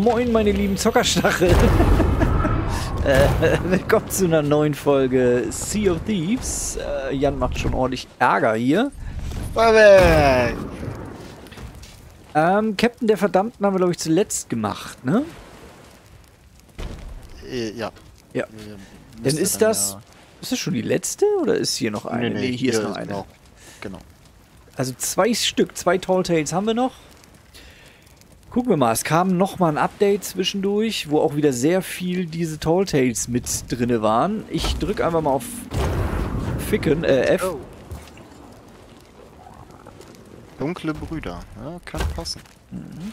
Moin, meine lieben Zockerstachel. Willkommen zu einer neuen Folge Sea of Thieves. Jan macht schon ordentlich Ärger hier. Captain der Verdammten haben wir, glaube ich, zuletzt gemacht, ne? Ja. Ja. Dann ist das... Ja. Ist das schon die letzte oder ist hier noch eine? Nee, hier ist noch eine. Genau. Also 2 Stück, 2 Tall Tales haben wir noch. Gucken wir mal, es kam nochmal ein Update zwischendurch, wo auch wieder sehr viel diese Tall Tales mit drinne waren. Ich drücke einfach mal auf Ficken, F. Oh. Dunkle Brüder, ja, kann passen. Mhm.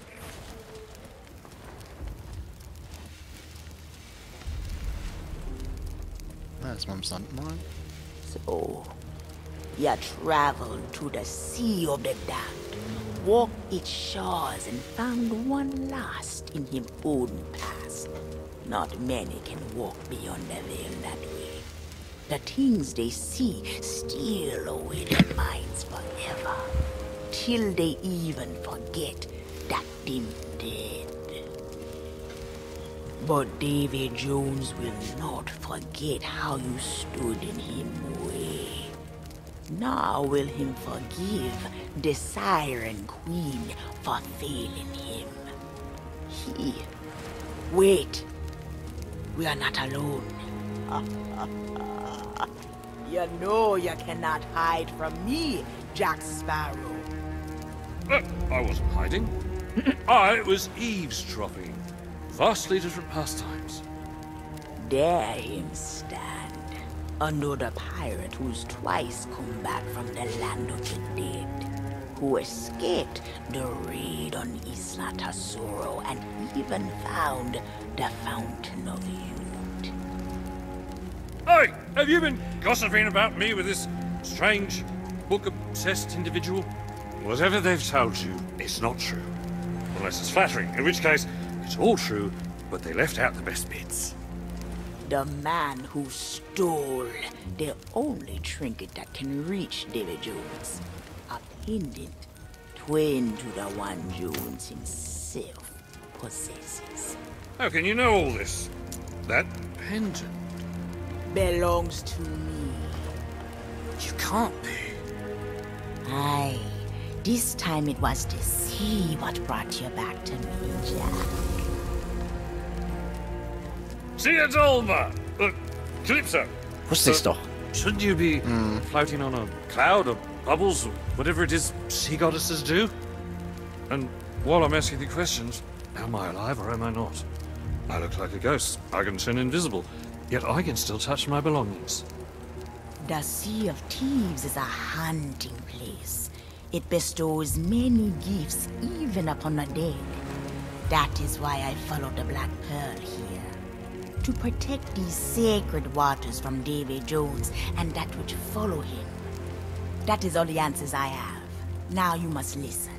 Na, jetzt mal im Sand malen. So, you traveled to the Sea of the Damned, walked its shores and found one lost in his own past. Not many can walk beyond the veil that way. The things they see steal away their minds forever, till they even forget that them dead. But Davy Jones will not forget how you stood in him way. Nor will him forgive the Siren Queen for failing him. Wait. We are not alone. You know you cannot hide from me, Jack Sparrow. I wasn't hiding. I was eavesdropping. Vastly different pastimes. Dare him stand. Another pirate who's twice come back from the land of the dead, who escaped the raid on Isla Tesoro and even found the Fountain of Youth. Hey, have you been gossiping about me with this strange, book-obsessed individual? Whatever they've told you, it's not true. Unless it's flattering, in which case, it's all true, but they left out the best bits. The man who stole the only trinket that can reach Davy Jones. A pendant twin to the one Jones himself possesses. How can you know all this? That pendant? Belongs to me. You can't be. Aye. This time it was the sea what brought you back to me, Jack. Sia Dolma! Look, Calypso! Wusste ich's doch. Shouldn't you be floating on a cloud of bubbles or whatever it is sea goddesses do? And while I'm asking the questions, am I alive or am I not? I look like a ghost. I can turn invisible, yet I can still touch my belongings. The Sea of Thieves is a hunting place. It bestows many gifts even upon the dead. That is why I follow the Black Pearl here. To protect these sacred waters from Davy Jones and that which follow him. That is all the answers I have. Now you must listen.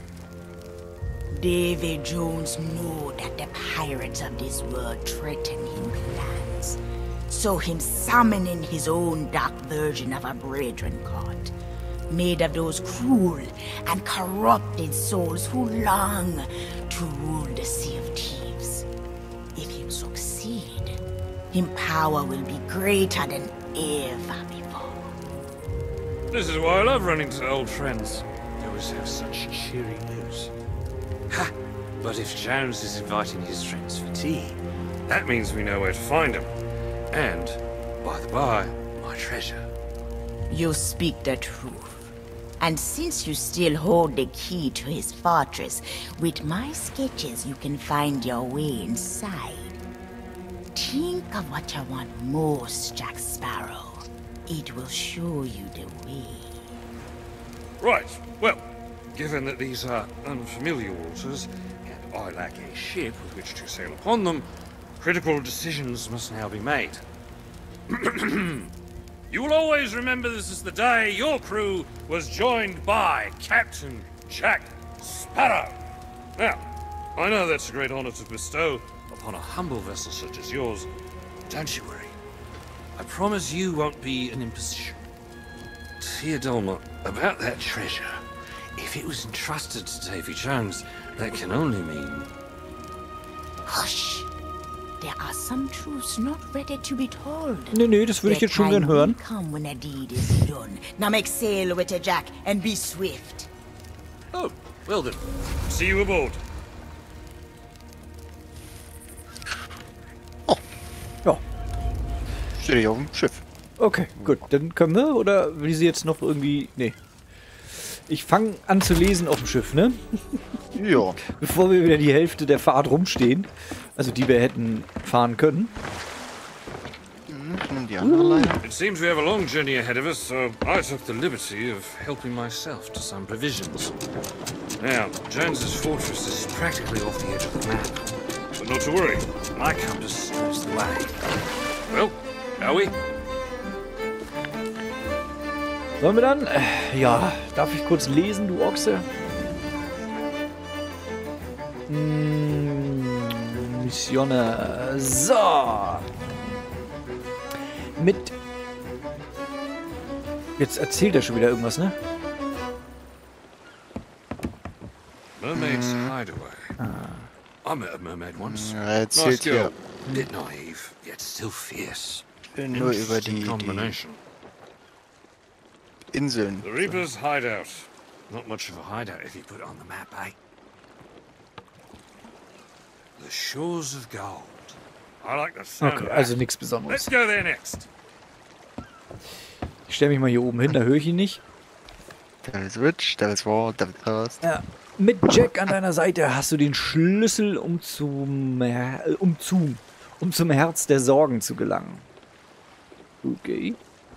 Davy Jones know that the pirates of this world threaten him plans. So him summoning his own dark version of a brethren court, made of those cruel and corrupted souls who long to rule the Sea of Thieves. If him succeed, him power will be greater than ever before. This is why I love running to old friends. They always have such cheery news. Ha! But if Jones is inviting his friends for tea, that means we know where to find them. And, by the by, my treasure. You speak the truth. And since you still hold the key to his fortress, with my sketches you can find your way inside. Think of what you want most, Jack Sparrow. It will show you the way. Right, well, given that these are unfamiliar waters, and I lack a ship with which to sail upon them, critical decisions must now be made. You will always remember this is the day your crew was joined by Captain Jack Sparrow. Now, I know that's a great honor to bestow upon a humble vessel such as yours. Don't you worry. I promise you won't be an imposition. Theodolma, about that treasure. If it was entrusted to Davy Jones, that can only mean... Hush! There are some truths not ready to be told. Nee, das würde ich jetzt schon gern hören. Come when a deed is done. Now make sail with it, Jack, and be swift. Oh, well then. See you aboard. Ja, Stehe ich auf dem Schiff. okay, gut. Dann können wir, oder will sie jetzt noch irgendwie... Nee. Ich fange an zu lesen auf dem Schiff, ne? Ja. Bevor wir wieder die Hälfte der Fahrt rumstehen. Also die wir hätten fahren können. Ich nehme die andere Leine. It seems we have a long journey ahead of us, so I took the liberty of helping myself to some provisions. Now, Jones's fortress is practically off the edge of the map. But not to worry, my compass knows the way. Well, are we? Sollen wir dann? Ja, darf ich kurz lesen, du Ochse? Missione. So. Mit... Jetzt erzählt er schon wieder irgendwas, ne? Mermaid's Hideaway. I met a mermaid once. Ja, er erzählt Nice girl. hier Bit naive, yet still fierce. nur über die Combination. Inseln. The Reaper's hideout. Not much of a hideout if you put it on the map, eh? The shores of gold. I like the sound Okay, of also that. nichts Besonderes. Let's go there next. Ich stelle mich mal hier oben hin, da höre ich ihn nicht. Devil's Ridge, Devil's War, Devil's Thirst. Ja. Mit Jack an deiner Seite hast du den Schlüssel, um zum Herz der Sorgen zu gelangen. Okay.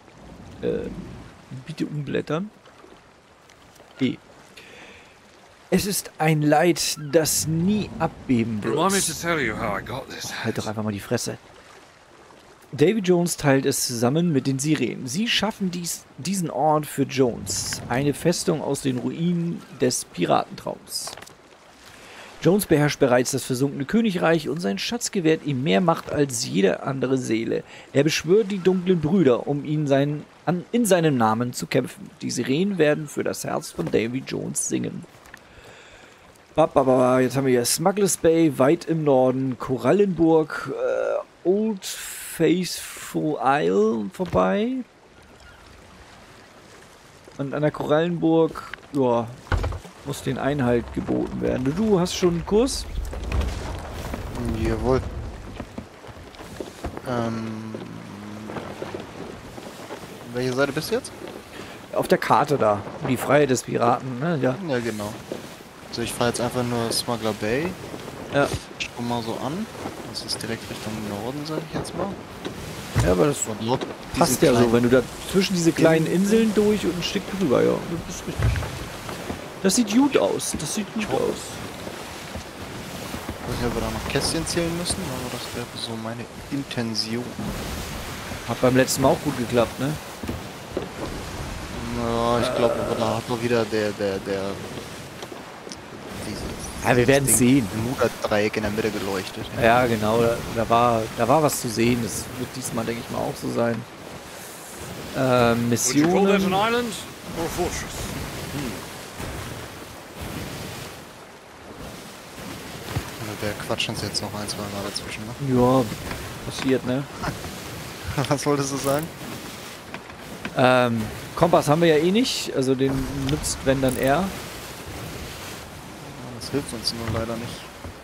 Bitte umblättern. E. Es ist ein Leid, das nie abbeben Remind me to wird. tell you how I got this. Halt doch einfach mal die Fresse. Davy Jones teilt es zusammen mit den Sirenen. Sie schaffen diesen Ort für Jones. Eine Festung aus den Ruinen des Piratentraums. Jones beherrscht bereits das versunkene Königreich und sein Schatz gewährt ihm mehr Macht als jede andere Seele. Er beschwört die dunklen Brüder, um in seinem Namen zu kämpfen. Die Sirenen werden für das Herz von Davy Jones singen. Jetzt haben wir hier Smugglers Bay, weit im Norden, Korallenburg, Old Faithful Isle vorbei. Und an der Korallenburg, ja, muss den Einhalt geboten werden. Du hast schon einen Kurs? Jawohl. Welche Seite bist du jetzt? Auf der Karte da. Die Freiheit des Piraten, ne? Ja. Ja, genau. Also ich fahre jetzt einfach nur Smuggler Bay. Ja. Ich komm mal so an. Das ist direkt Richtung Norden, sag ich jetzt mal. Ja, aber das Und dort passt diesen ja so, kleinen- wenn du da zwischen diese kleinen Inseln durch und ein Stück drüber, ja. Das ist richtig. Das sieht gut aus. Das sieht gut aus. Ich weiß nicht, ob wir da noch Kästchen zählen müssen, aber das wäre so meine Intention. Hat beim letzten Mal auch gut geklappt, ne? Ja, ich glaube, aber da hat doch wieder dieses Ja, wir werden sehen. Bermuda-Dreieck in der Mitte geleuchtet. Ja, genau. Da war was zu sehen. Das wird diesmal, denke ich mal, auch so sein. Would you call that an Missionen. island or a fortress? Wir quatschen uns jetzt noch ein, zwei Mal dazwischen, ne? Ja, passiert, ne? Was wolltest du sagen? Kompass haben wir ja eh nicht. Also den nutzt, wenn dann er. Das hilft uns nur leider nicht.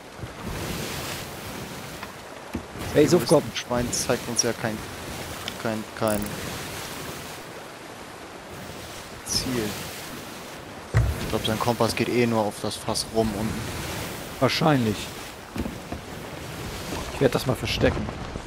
Hey, Suffkopf. Das Schwein zeigt uns ja kein Ziel. Ich glaube, sein Kompass geht eh nur auf das Fass rum unten. Wahrscheinlich. Ich werde das mal verstecken.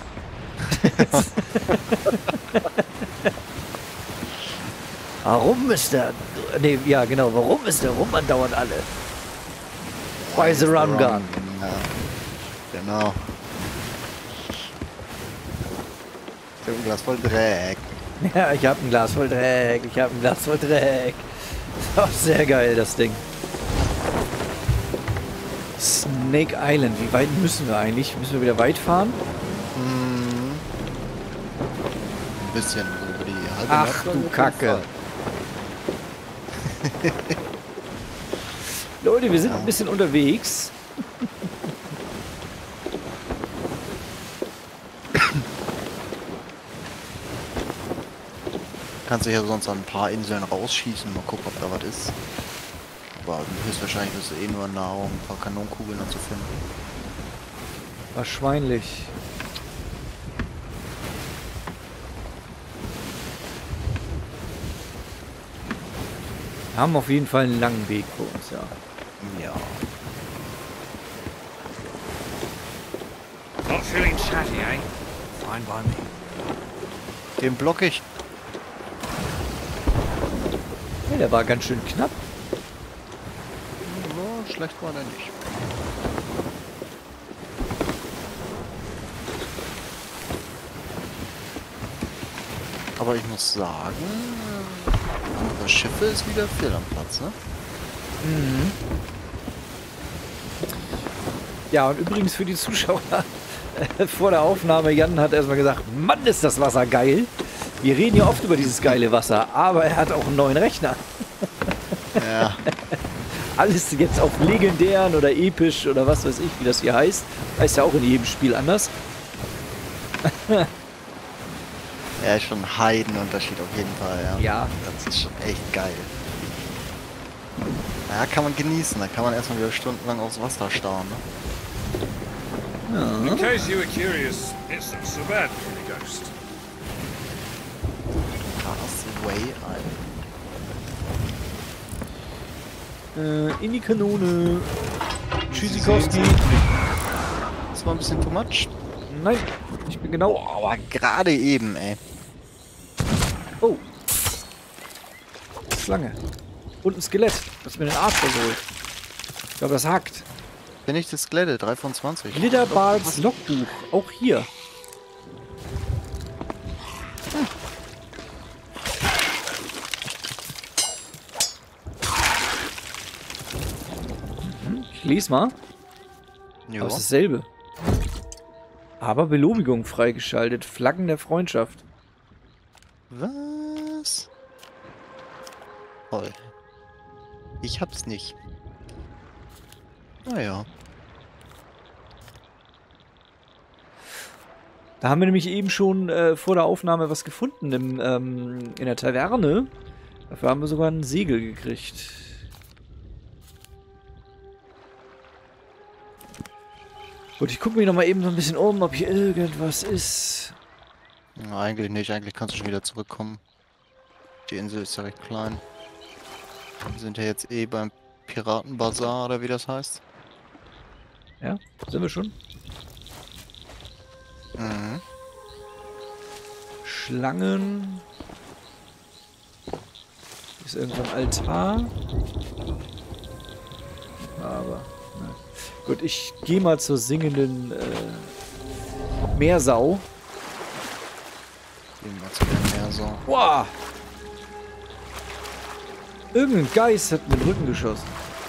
Warum ist der... Ne, ja genau, warum ist der rum andauernd alle? Why the Rum Gun? Ja, genau. Ich hab ein Glas voll Dreck. Ja, ich habe ein Glas voll Dreck. Ich habe ein Glas voll Dreck. Das ist auch sehr geil, das Ding. Snake Island. Wie weit müssen wir eigentlich? Müssen wir wieder weit fahren? Ein bisschen, so über die halbe Ach Nacht du auf jeden Kacke. Fall. Leute, wir sind ein bisschen unterwegs. Kannst dich ja sonst an ein paar Inseln rausschießen, mal gucken, ob da was ist. Aber höchstwahrscheinlich ist es eh nur Nahrung, ein paar Kanonenkugeln noch zu finden. Wahrscheinlich. Wir haben auf jeden Fall einen langen Weg vor uns, ja. Ja. Not feeling chatty, eh? Fine by me. Den block ich. Ja, der war ganz schön knapp. So schlecht war der nicht. Aber ich muss sagen, unsere Schiffe ist wieder fehl am Platz, ne? Mhm. Ja, und übrigens für die Zuschauer, vor der Aufnahme, Jan hat erstmal gesagt, Mann, ist das Wasser geil. Wir reden ja oft über dieses geile Wasser, aber er hat auch einen neuen Rechner. Ja. Alles jetzt auf legendären oder episch oder was weiß ich, wie das hier heißt. Heißt ja auch in jedem Spiel anders. Ja, ist schon ein Heidenunterschied auf jeden Fall, ja. Ja. Das ist schon echt geil. Ja, kann man genießen. Da kann man erstmal wieder stundenlang aufs Wasser starren, ne? In case you were curious, it's not so bad for a ghost. Castaway Island. In die Kanone. Tschüssikowski. Das war ein bisschen too much. Nein, ich bin genau... Boah, aber gerade eben, ey. Oh. Schlange. Und ein Skelett, das mir den Arsch versohlt. Ich glaube, das hackt. Bin ich das Skelette? 3 von 20. Glitterballs Logbuch. Auch hier. Ich lese mal. Jo. Aber es ist dasselbe. Aber Belobigung freigeschaltet. Flaggen der Freundschaft. Was? Toll. Ich hab's nicht. Naja. Da haben wir nämlich eben schon vor der Aufnahme was gefunden in der Taverne. Dafür haben wir sogar ein Segel gekriegt. Gut, ich gucke mich noch mal eben so ein bisschen um, ob hier irgendwas ist. Ja, eigentlich nicht. Eigentlich kannst du schon wieder zurückkommen. Die Insel ist ja recht klein. Wir sind ja jetzt eh beim Piratenbazar, oder wie das heißt. Ja, sind wir schon? Mhm. Schlangen. Hier ist irgendwo ein Altar. Aber, na. Gut, ich gehe mal zur singenden Meersau. Gehen wir zu der Meersau. Wow! Irgendein Geist hat mir den Rücken geschossen.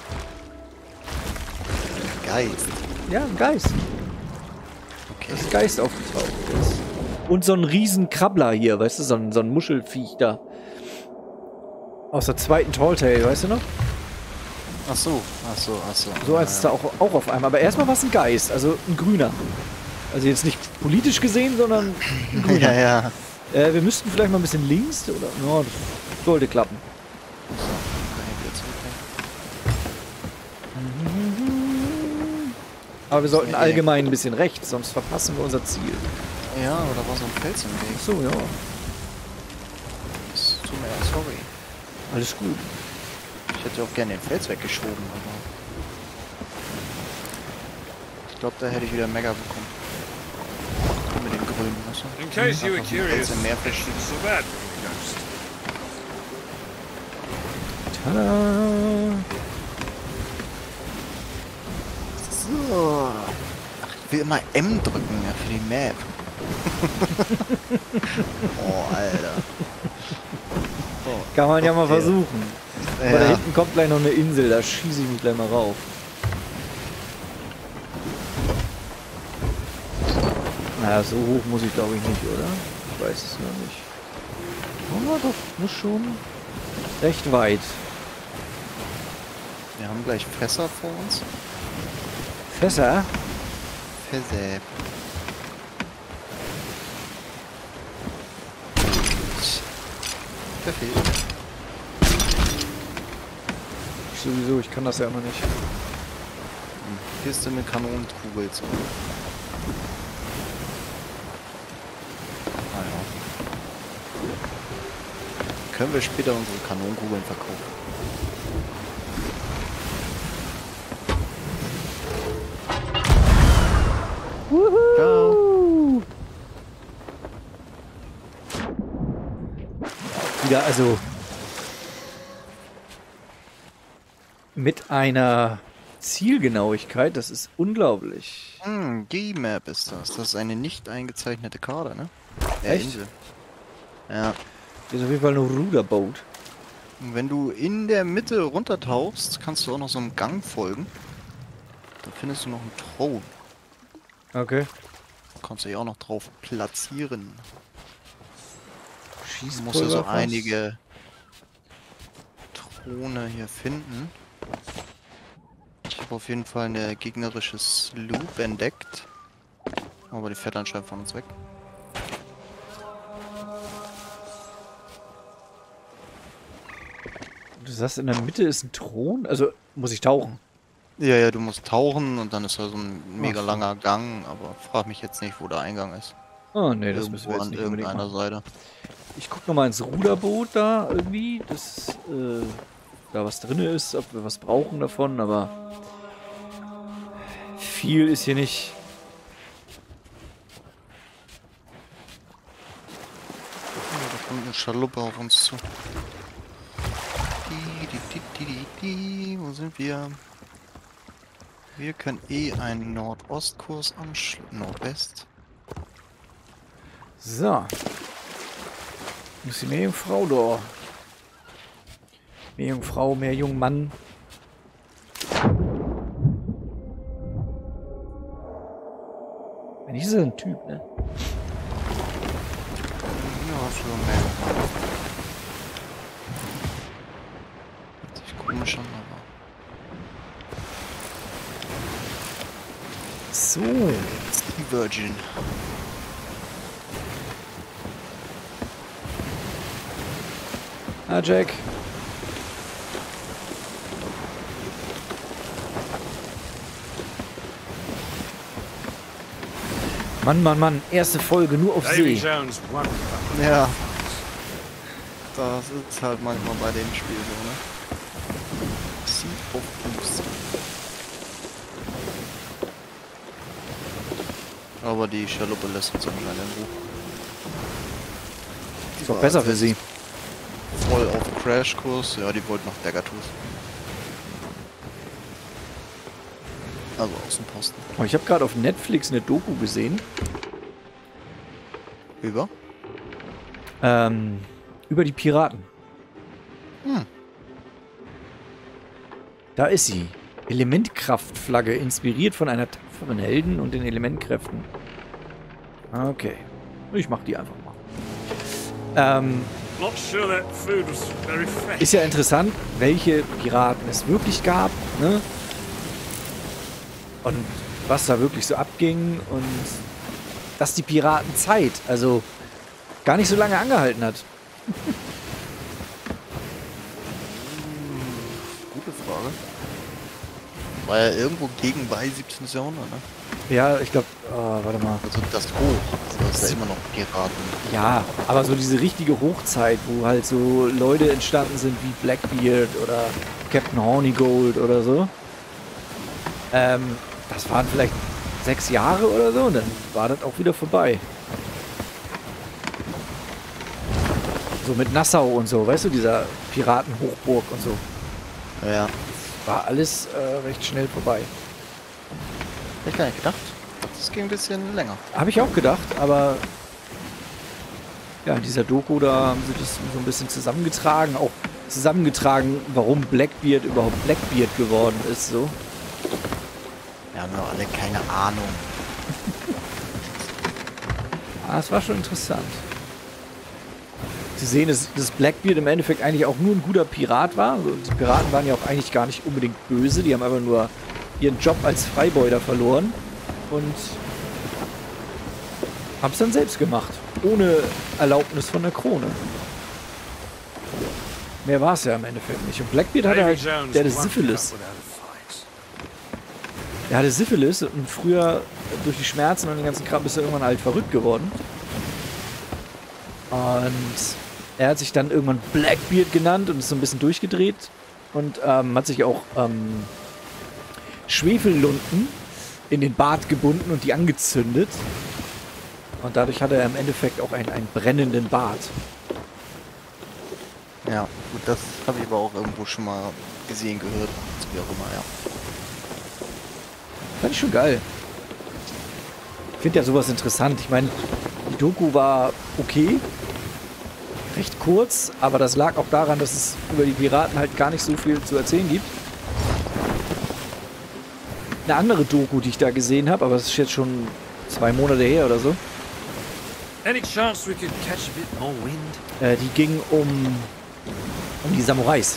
Geist. Ja, ein Geist. Okay. Da ist ein Geist aufgetaucht. Und so ein riesen Krabbler hier, weißt du, so ein Muschelfiech da. Aus der zweiten Tall Tale, weißt du noch? Ach so. So als es da auch auf einmal. Aber erstmal war es ein Geist, also ein grüner. Also jetzt nicht politisch gesehen, sondern ein grüner. Ja. Wir müssten vielleicht mal ein bisschen links, oder? Ja, das sollte klappen. So, kann ich wieder zurückgehen. Aber wir sollten Nee. allgemein ein bisschen rechts, sonst verpassen wir unser Ziel. Ja, aber da war so ein Fels im Weg. Ach so, ja. Das tut mir ja sorry. Alles gut. Ich hätte auch gerne den Fels weggeschoben, aber... Ich glaube, da hätte ich wieder Mega bekommen. Mit dem grünen Wasser. In case you were Einfach ein curious, Fels im Meer it's fischen. not so bad for a ghost. Tada! So. Ach, ich will immer M drücken, ja, für die Map. Oh, Alter. Oh, Kann man ja mal okay. versuchen. Aber da Ja. hinten kommt gleich noch eine Insel, da schieße ich mich gleich mal rauf. Naja, so hoch muss ich glaube ich nicht, oder? Ich weiß es noch nicht. Oh, doch, muss schon recht weit. Wir haben gleich Fässer vor uns. Fässer? Fässer. Verfehlt. Sowieso, ich kann das ja immer nicht. Kiste mit Kanonenkugel zu. Naja. Können wir später unsere Kanonenkugeln verkaufen? Wuhu! Wieder, also mit einer Zielgenauigkeit, das ist unglaublich. G-Map ist das. Das ist eine nicht eingezeichnete Karte, ne? Echt? Insel. Ja. Das ist auf jeden Fall ein Ruderboot. Und wenn du in der Mitte runtertauchst, kannst du auch noch so einem Gang folgen. Da findest du noch einen Thron. Okay. Da kannst du dich auch noch drauf platzieren. Du Schießpulver musst also fast. einige Throne hier finden. Ich habe auf jeden Fall eine gegnerische Sloop entdeckt. Aber die fährt anscheinend von uns weg. Du sagst, in der Mitte ist ein Thron? Also muss ich tauchen? Ja, ja, du musst tauchen und dann ist da so ein mega Ach so. langer Gang, aber frag mich jetzt nicht, wo der Eingang ist. Oh nee, das müssen Irgendwo wir jetzt an nicht unbedingt irgendeiner machen. Seite. Ich guck noch mal ins Ruderboot da irgendwie, dass da was drin ist, ob wir was brauchen davon, aber viel ist hier nicht. Da kommt eine Schaluppe auf uns zu. Wo sind wir? Wir können eh einen Nordostkurs anschließen. Nordwest. So. Muss die Meerjungfrau da. Meerjungfrau, Meerjungmann. Wenn ich so ein Typ, ne? Ja, schon mehr. Hört sich komisch an, aber. So. Die Virgin. Ah, Jack. Mann, Mann, Mann. Erste Folge nur auf Davy See. Jones wonderful. Ja. Das ist halt manchmal bei dem Spiel so, ne? Seed of Boost. Aber die Schaluppe lässt uns anscheinend in Ruhe. Ist doch besser für sie. Voll auf Crashkurs. Ja, die wollten noch Daggertooth. Also Außenposten. Oh, ich habe gerade auf Netflix eine Doku gesehen. Über? Über die Piraten. Hm. Da ist sie. Elementkraftflagge, inspiriert von einer tapferen Helden und den Elementkräften. Okay. Ich mach die einfach mal. Not sure that food was very fresh. Ist ja interessant, welche Piraten es wirklich gab, ne? Und was da wirklich so abging und dass die Piratenzeit, also gar nicht so lange angehalten hat. Gute Frage. War ja irgendwo gegen bei 17. Jahrhundert, ne? Ja, ich glaube, warte mal. Also das hoch. Also das ist ja immer noch Piraten. Ja, aber so diese richtige Hochzeit, wo halt so Leute entstanden sind wie Blackbeard oder Captain Hornigold oder so. Das waren vielleicht 6 Jahre oder so und dann war das auch wieder vorbei. So mit Nassau und so, weißt du, dieser Piratenhochburg und so. Ja. War alles recht schnell vorbei. Hätte ich gar nicht gedacht. Das ging ein bisschen länger. Habe ich auch gedacht, aber ja, in dieser Doku, da haben sie das so ein bisschen zusammengetragen. Auch zusammengetragen, warum Blackbeard überhaupt Blackbeard geworden ist, so. Wir haben ja alle keine Ahnung. Ah, es war schon interessant. Zu sehen, dass Blackbeard im Endeffekt eigentlich auch nur ein guter Pirat war. Also, die Piraten waren ja auch eigentlich gar nicht unbedingt böse. Die haben einfach nur ihren Job als Freibeuter verloren und haben es dann selbst gemacht. Ohne Erlaubnis von der Krone. Mehr war es ja im Endeffekt nicht. Und Blackbeard hatte Davy halt, Jones der hatte won't Syphilis. give up without a fight. Der hatte Syphilis und früher durch die Schmerzen und den ganzen Kram ist er irgendwann halt verrückt geworden. Und er hat sich dann irgendwann Blackbeard genannt und ist so ein bisschen durchgedreht und hat sich auch Schwefellunden in den Bart gebunden und die angezündet. Und dadurch hat er im Endeffekt auch einen brennenden Bart. Ja, gut, das habe ich aber auch irgendwo schon mal gesehen, gehört, wie auch immer, ja. Fand ich schon geil. Ich finde ja sowas interessant. Ich meine, die Doku war okay. Recht kurz, aber das lag auch daran, dass es über die Piraten halt gar nicht so viel zu erzählen gibt. Eine andere Doku, die ich da gesehen habe, aber das ist jetzt schon 2 Monate her oder so. Any chance we could catch a bit more wind? Die ging um die Samurais.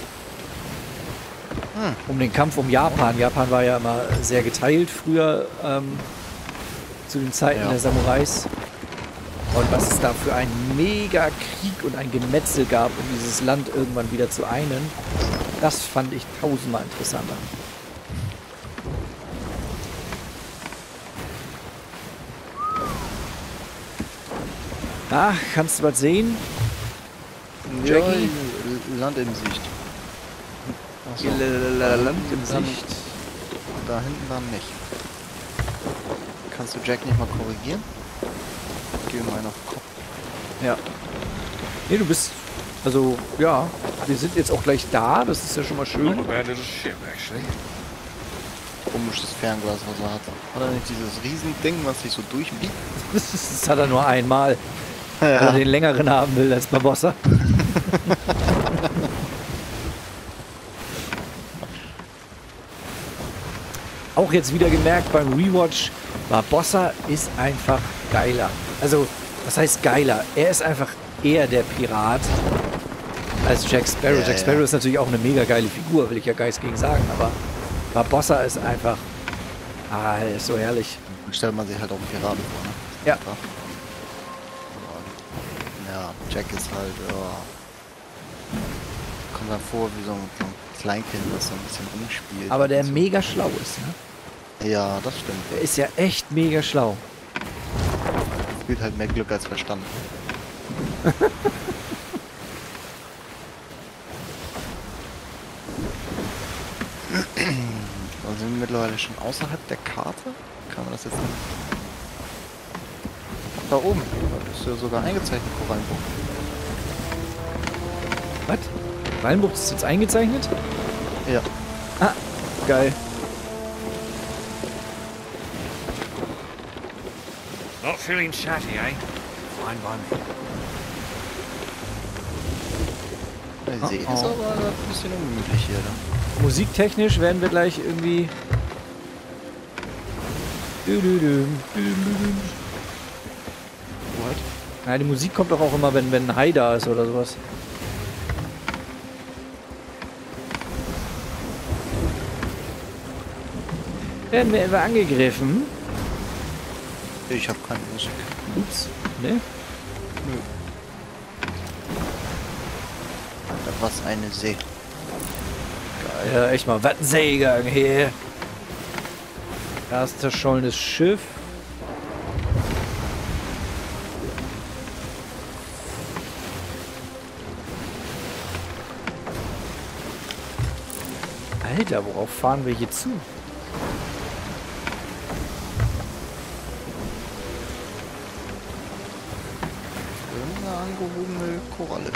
Um den Kampf um Japan. Japan war ja immer sehr geteilt früher zu den Zeiten der Samurais. Und was es da für einen Mega-Krieg und ein Gemetzel gab, um dieses Land irgendwann wieder zu einen, das fand ich 1000-mal interessanter. Ach, kannst du was sehen? Ja, Jackie? Land in Sicht. Achso, Land in Sicht. da hinten dann nicht. Kannst du Jack nicht mal korrigieren? Gib ihm einen auf den Kopf. Ja. Nee, du bist... Also, ja. Wir sind jetzt auch gleich da. Das ist ja schon mal Not schön. a bad little ship, actually. Komisches Fernglas, was er hat. Hat er nicht dieses Riesending, was sich so durchbiegt? Das hat er nur einmal. Weil er den längeren haben will als Barbossa. Auch jetzt wieder gemerkt beim Rewatch, Barbossa ist einfach geiler. Also, was heißt geiler? Er ist einfach eher der Pirat als Jack Sparrow. Ja, Jack Sparrow ist natürlich auch eine mega geile Figur, will ich ja gar nichts gegen sagen, aber Barbossa ist einfach... Ah, er ist so herrlich. Stellt man sich halt auch einen Piraten vor, ne? Ja. Ja, Jack ist halt, ja... Kommt dann vor wie so ein Kleinkind, das so ein bisschen rumspielt. Aber der und so. mega schlau ist, ne? Ja, das stimmt. Der ist ja echt mega schlau. Spielt halt mehr Glück als Verstand. Also sind wir mittlerweile schon außerhalb der Karte? Kann man das jetzt nicht? Da oben. Das ist ja sogar eingezeichnet, Korallenbuch. Was? Wallenbucht ist jetzt eingezeichnet? Ja. Ah, geil. Not feeling chatty, eh? Fine by me. Der See ist aber ein bisschen ungemütlich hier. Da. Musiktechnisch werden wir gleich irgendwie... What? Ja, die Musik kommt doch auch immer, wenn ein Hai da ist oder sowas. Werden wir etwa angegriffen? Ich habe keine Musik. Ups. Ne? Was eine See. Ja, echt mal. Was ein Seegang hier. Da ist zerschollenes Schiff. Alter, worauf fahren wir hier zu? Irgendeine angehobene Koralle.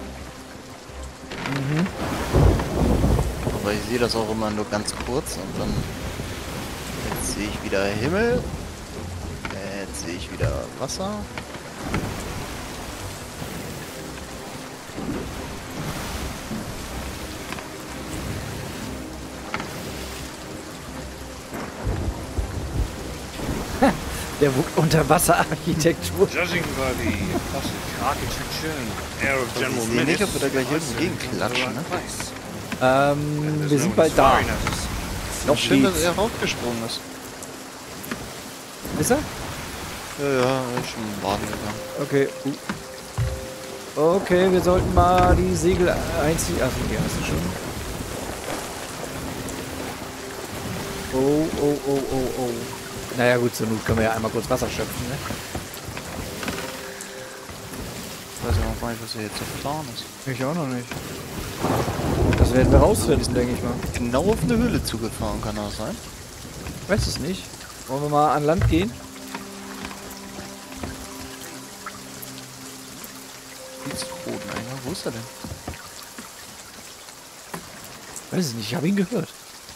Mhm. Aber ich sehe das auch immer nur ganz kurz und dann... Jetzt sehe ich wieder Himmel. Jetzt sehe ich wieder Wasser. Der Unterwasserarchitektur. Judging by the classic architecture and air of General Ich sehe nicht, ob wir da gleich Menace, irgendwo gegenklatschen, ne? Wir sind bald da. Noch Schön, dass geht's. er raufgesprungen ist. Ist er? Ja, ja, er ist schon baden gegangen. Okay. Okay, wir sollten mal die Segel einziehen. Achso, die hast du schon. Oh, oh, oh, oh, oh. Naja gut, zur Not können wir ja einmal kurz Wasser schöpfen, ne? Ich weiß ja noch gar nicht, was hier jetzt der Plan ist. Ich auch noch nicht. Das werden wir rausfinden, denke ich mal. Genau auf eine Höhle zugefahren, kann das sein? Weiß es nicht. Wollen wir mal an Land gehen? Bodeneingang, wo ist er denn? Weiß es nicht, ich habe ihn gehört.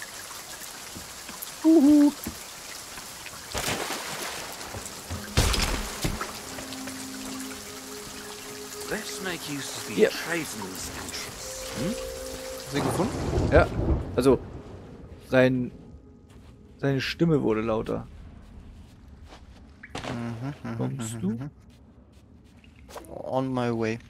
Let's make use of the Hier. tradesman's entrance. Hast du ihn gefunden? Ja, also seine Stimme wurde lauter. Kommst du? On my way.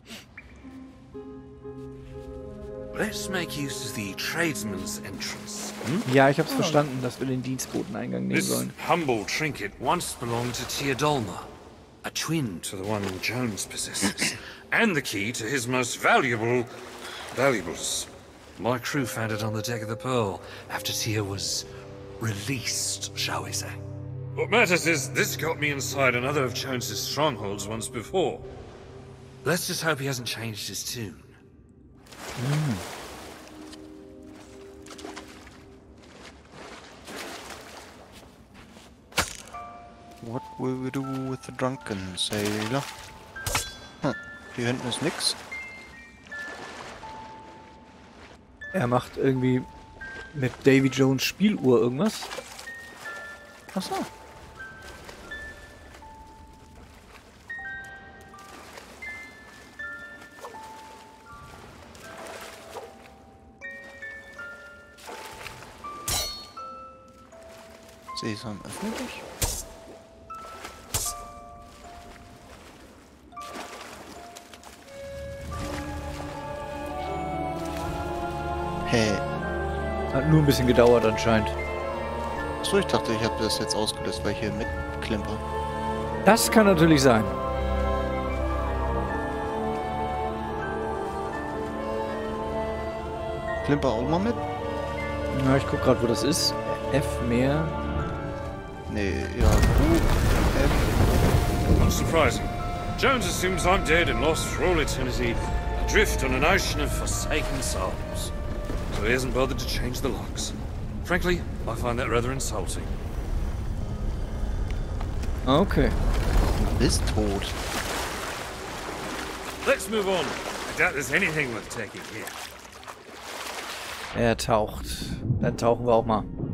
Let's make use of the tradesman's entrance. Ja, ich hab's verstanden, dass wir den Dienstboteneingang nehmen This sollen. humble trinket once belonged to Teodolma, a twin to the one Jones possesses, and the key to his most valuables. My crew found it on the deck of the Pearl after Tia was released, shall we say. What matters is this got me inside another of Jones's strongholds once before. Let's just hope he hasn't changed his tune. What will we do with the drunken sailor? Hier hinten ist nix. Er macht irgendwie mit Davy Jones Spieluhr irgendwas. Achso. Sesam, öffne dich. Hey. Hat nur ein bisschen gedauert anscheinend. Achso, ich dachte, ich habe das jetzt ausgelöst, weil ich hier mitklimper. Das kann natürlich sein. Klimper auch mal mit? Na, ich guck gerade, wo das ist. F mehr. Nee, ja, Not surprising. Jones assumes I'm dead and lost for all eternity, adrift on an ocean of forsaken souls. So he hasn't bothered to change the locks. Frankly, I find that rather insulting. Okay. Du bist tot. Let's move on. I doubt there's anything worth taking here. Er taucht. Dann tauchen wir auch mal.